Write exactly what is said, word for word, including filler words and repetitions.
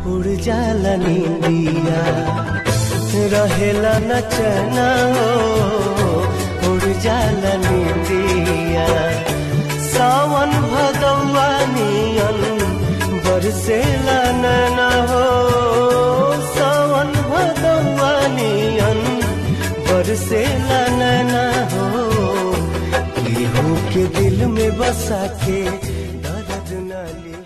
उड़ जाला नींदिया, रहेला न चैना हो उड़ जाला नींदिया। सावन भदौआ नियन बरसेला नैना हो, सावन भदौआ नियन बरसेला नैना हो। केहू के दिल में बसा के दर्द न ले